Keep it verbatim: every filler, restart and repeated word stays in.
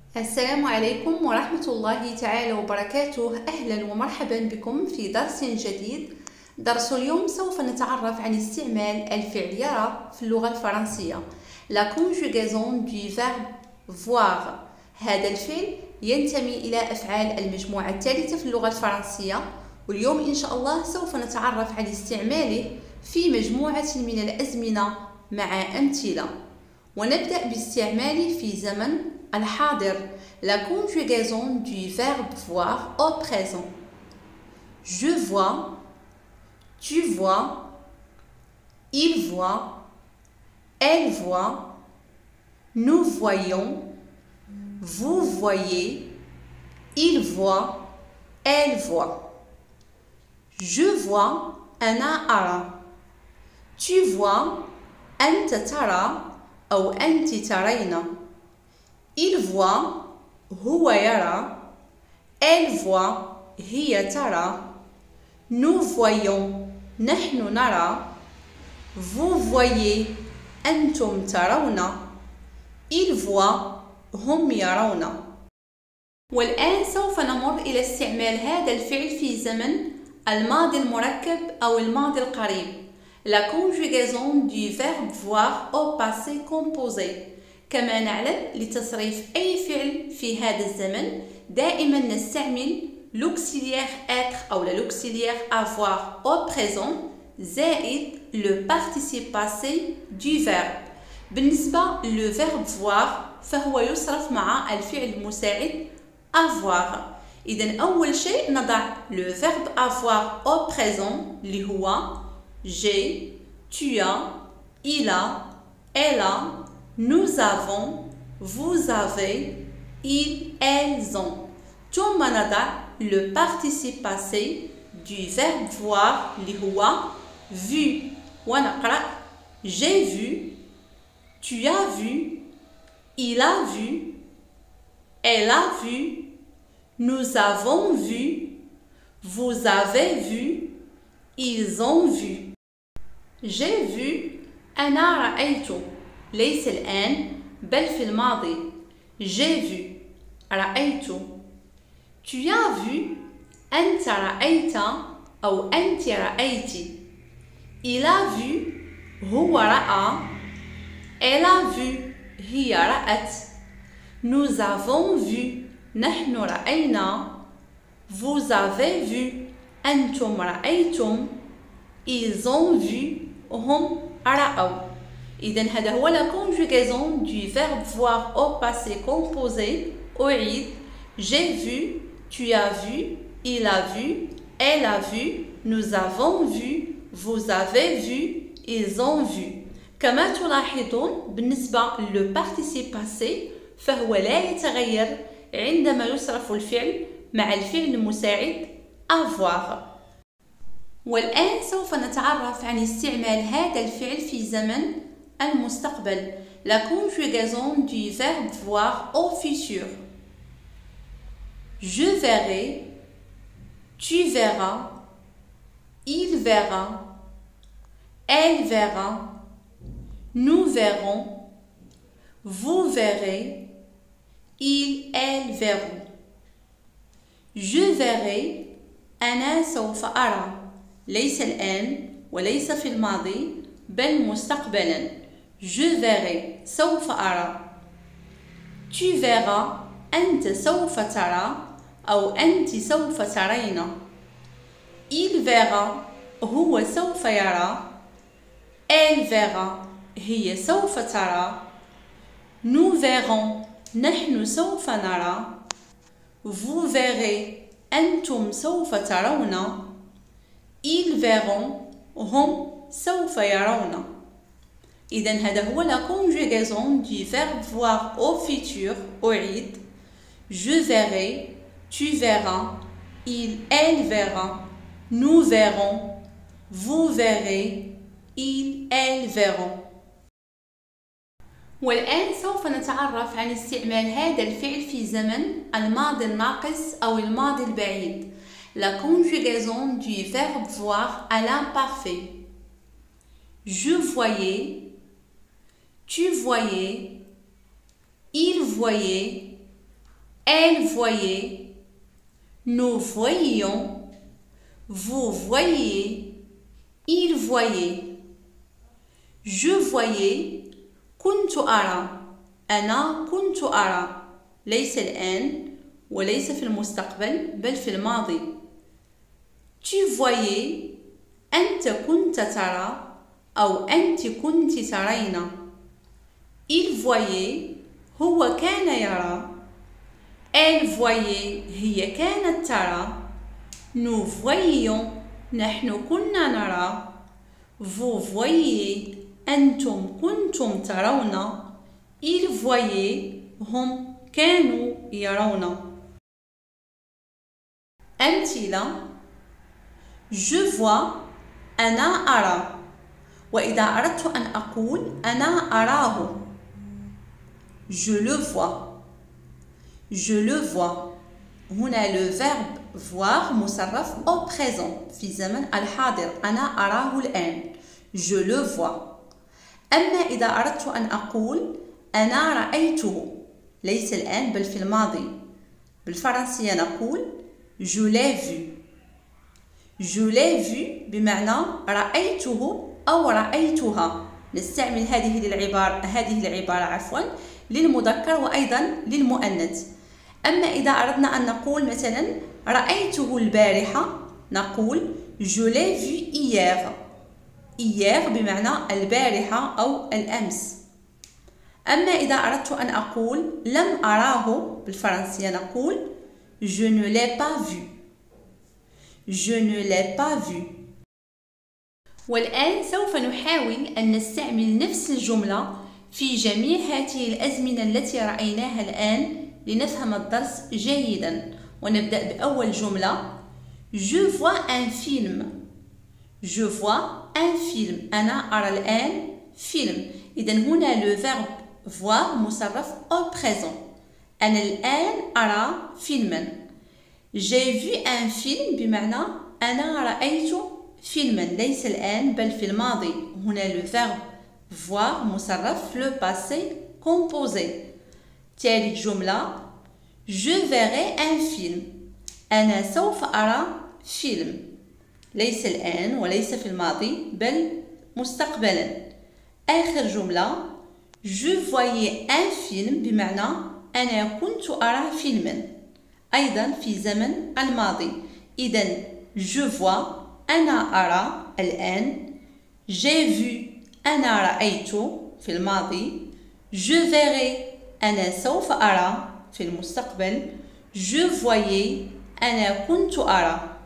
السلام عليكم ورحمة الله تعالى وبركاته. أهلا ومرحبا بكم في درس جديد. درس اليوم سوف نتعرف عن استعمال الفعل يرى في اللغة الفرنسية. La conjugaison du verbe voir. هذا الفعل ينتمي إلى أفعال المجموعة الثالثة في اللغة الفرنسية، واليوم إن شاء الله سوف نتعرف عن استعماله في مجموعة من الأزمنة مع أمثلة. ونبدأ باستعماله في زمن الحاضر. La conjugaison du verbe voir au présent. Je vois, tu vois, il voit, elle voit, nous voyons, vous voyez, il voit, elle voit. Je vois, أنا أرى. Tu vois, أنت ترى أو أنت ترين. Il voit, هو يرى. Elle voit, هي ترى. Nous voyons, نحن نرى. Vous voyez, أنتم ترون. Il voit, هم يرون. والآن سوف نمر إلى استعمال هذا الفعل في زمن الماضي المركب أو الماضي القريب. La conjugaison du verbe voir au passé composé. كما نعلم لتصريف أي فعل في هذا الزمن دائما نستعمل l'auxiliaire être أو l'auxiliaire avoir au présent زائد le participe passé du verbe. بالنسبة le verbe voir فهو يصرف مع الفعل المساعد avoir. إذن أول شيء نضع le verbe avoir au présent اللي هو j'ai, tu as, il a, elle a, nous avons, vous avez, ils, elles ont. ثم نضع le participe passé du verbe voir اللي هو vu. ونقرأ j'ai vu, tu as vu, il a vu, elle a vu, nous avons vu, vous avez vu, ils ont vu. J'ai vu, أنا رأيت. ليس الآن بل في الماضي. J'ai vu, رأيت. Tu as vu, أنت رأيت أو أنت رأيت. Il a vu, هو رأى. Elle a vu, هي رأت. Nous avons vu, نحن رأينا. Vous avez vu, أنتم رأيتم. Ils ont vu, هم رأوا. إذن هذا هو la conjugaison du verbe voir au passé composé. أعيد. J'ai vu, tu as vu, il a vu, elle a vu, nous avons vu, vous avez vu, ils ont vu. كما تلاحظون بالنسبة le participe passé فهو لا يتغير عندما يصرف الفعل مع الفعل المساعد avoir. والآن سوف نتعرف عن استعمال هذا الفعل في زمن المستقبل. La conjugaison du verbe voir au futur. Je verrai, tu verras, il verra, elle verra, nous verrons, vous verrez, ils, elles verront. Je verrai, أنا سوف أرى. ليس الآن وليس في الماضي بل مستقبلا. Je verrai, سوف أرى. Tu verras, أنت سوف ترى أو أنت سوف ترين. Il verra, هو سوف يرى. Elle verra, هي سوف ترى. Nous verrons, نحن سوف نرى. Vous verrez, أنتم سوف ترون. Ils verront, هم سوف يرون. إذن هذا هو la conjugaison du verbe voir au futur. أعيد. Je verrai, tu verras, il, elle verra, nous verrons, vous verrez, ils, elles verront. والآن سوف نتعرف عن استعمال هذا الفعل في زمن الماضي الناقص أو الماضي البعيد. La conjugaison du verbe voir à l'imparfait. Je voyais, tu voyais, il voyait, Elle voyait. Nous voyions. Vous voyez. Il voyait. Je voyais. كنت أرى. أنا كنت أرى. ليس الآن وليس في المستقبل بل في الماضي. Tu voyais. أنت كنت ترى أو أنت كنت ترين. Il voyait. هو كان يرى. Elle voyait. هي كانت ترى. Nous voyions. نحن كنا نرى. Vous voyez. أنتم كنتم ترون. Il voyait. هم كانوا يرون. أمثلة. Je vois. أنا أرى. وإذا أردت أن أقول أنا أراه. Je le vois. Je le vois. هنا le verbe voir مصرف au présent في زمن الحاضر. أنا أراه الآن. Je le vois. أما إذا أردت أن أقول أنا رأيته ليس الآن بل في الماضي بالفرنسية نقول Je l'ai vu. Je l'ai vu بمعنى رأيته أو رأيتها. نستعمل هذه العبارة هذه العبارة عفوا للمذكر وأيضا للمؤنث. أما إذا أردنا أن نقول مثلا رأيته البارحة نقول Je l'ai vu hier. hier بمعنى البارحة أو الأمس. أما إذا أردت أن أقول لم أراه بالفرنسية نقول Je ne l'ai pas vu. Je ne l'ai pas vu. والآن سوف نحاول أن نستعمل نفس الجملة في جميع هذه الأزمنة التي رأيناها الآن لنفهم الدرس جيدا. ونبدأ بأول جملة. Je vois un film. Je vois un film. أنا أرى الآن فيلم. إذن هنا le verbe voir مصرف au présent. أنا الآن أرى فيلما. J'ai vu un film بمعنى أنا رأيت فيلما ليس الآن بل في الماضي. هنا le verbe voir مصرف le passé composé. ثالث جملة. Je verrai un film. أنا سوف أرى فيلم ليس الآن وليس في الماضي بل مستقبلا. آخر جملة. Je voyais un film بمعنى أنا كنت أرى فيلما أيضا في زمن الماضي. إذن je vois أنا أرى الآن. j'ai vu أنا رأيت في الماضي. je verrai أنا سوف أرى في المستقبل. je voyais أنا كنت أرى.